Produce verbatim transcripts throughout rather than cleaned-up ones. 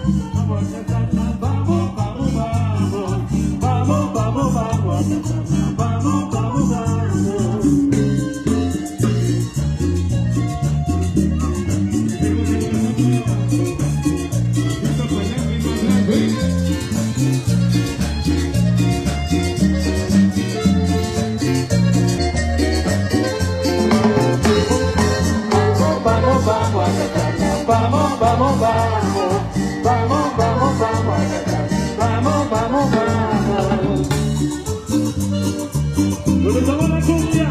vamos a cantarla, vamos, vamos, vamos, vamos, vamos, vamos a cantarla, vamos, vamos, vamos. Vamos, vamos, vamos, vamos, vamos, vamos, vamos, vamos, vamos. ¿Dónde estaba la cumbia?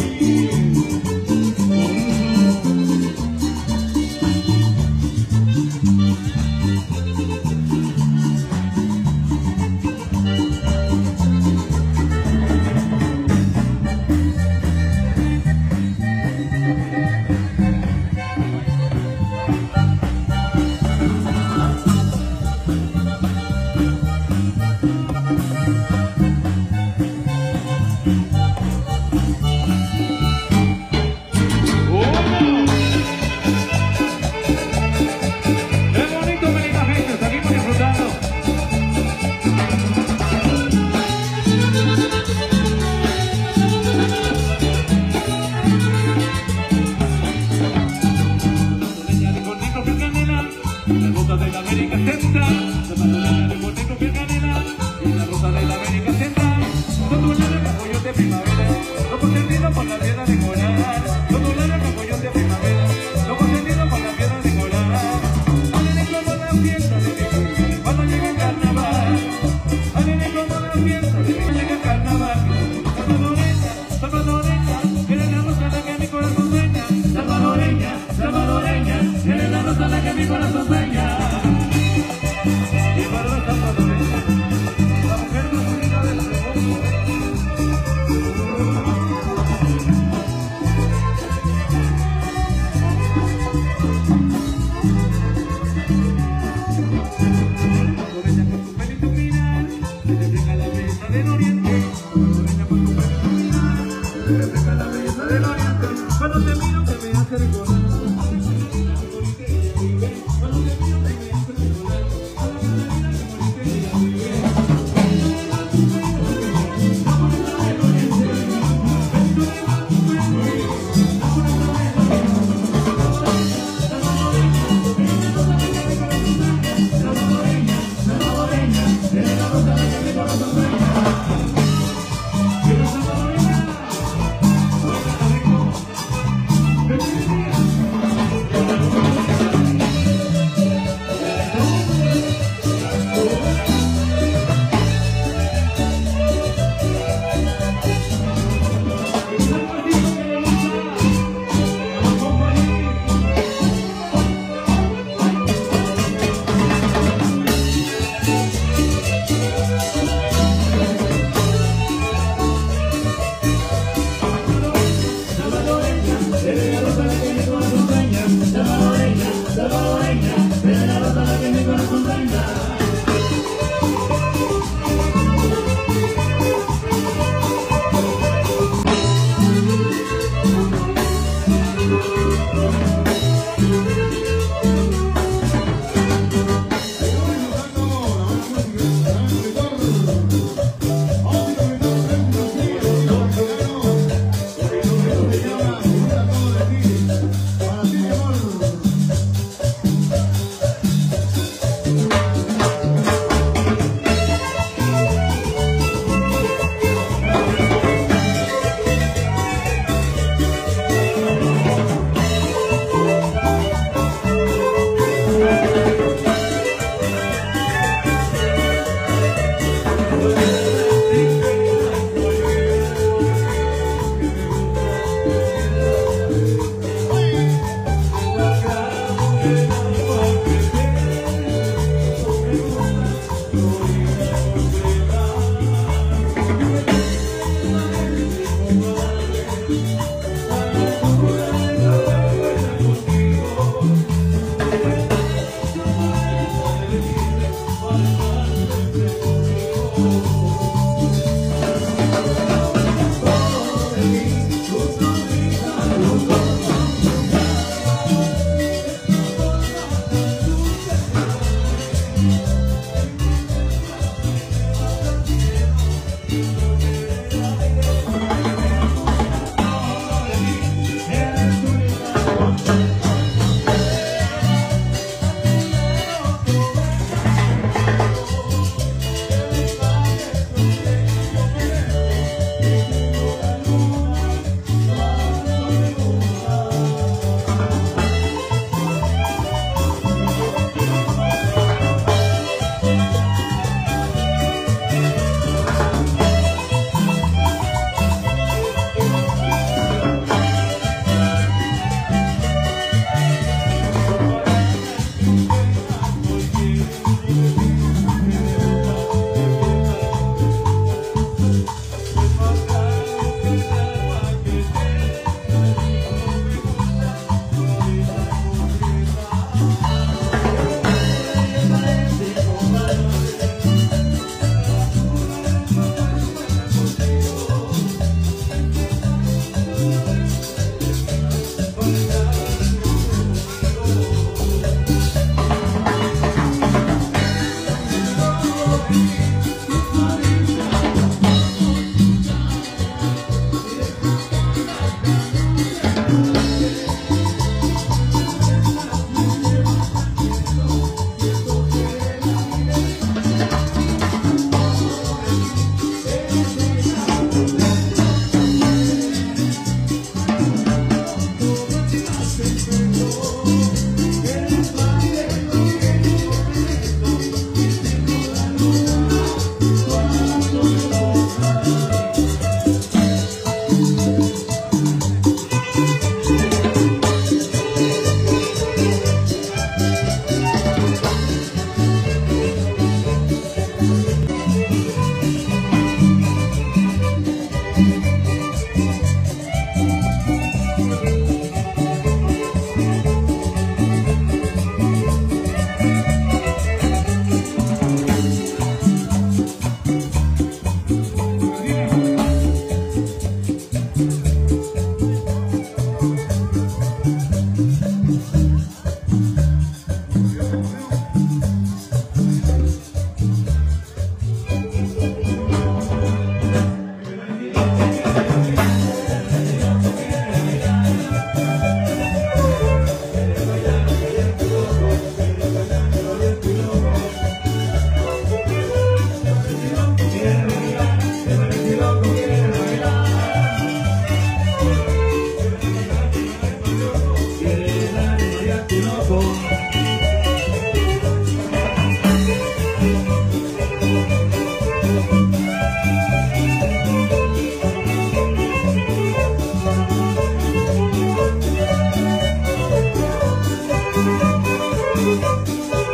La ruta de la América Central, la madurana de Puerto Rico, canela, y la ruta de la América Central, son dólares de apoyo de primavera, no contendido por la piedra de coral, son dólares de apoyo de primavera, no contendido por la piedra de coral. Háganle como la fiesta de mi cuando llega el carnaval, háganle como la fiesta de mi cuando llega el carnaval. Salvadoreña, salvadoreña, eres la rosa la que mi corazón sueña, salvadoreña, salvadoreña, eres la rosa la que mi corazón sueña. Y para la salvadoreña, la mujer más bonita del mundo. Salvadoreña con su pelo iluminado, se refleja la belleza del oriente. Salvadoreña con su pelo iluminado, se refleja la belleza del oriente. Cuando te miro te me hace recordar.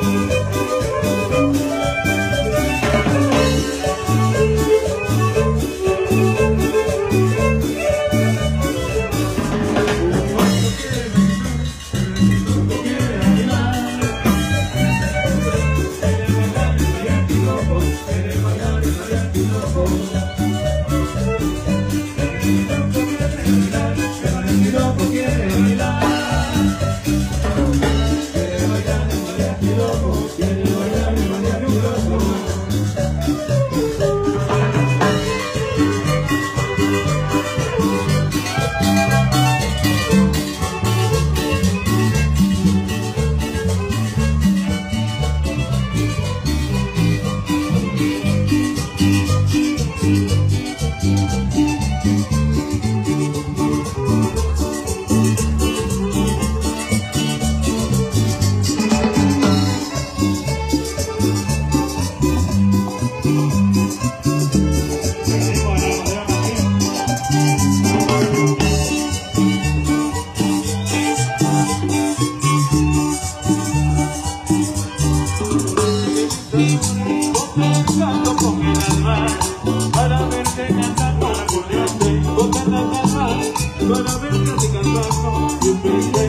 Canto con mi alma para verte cantar con la corriente, botar la calma para verte cantando.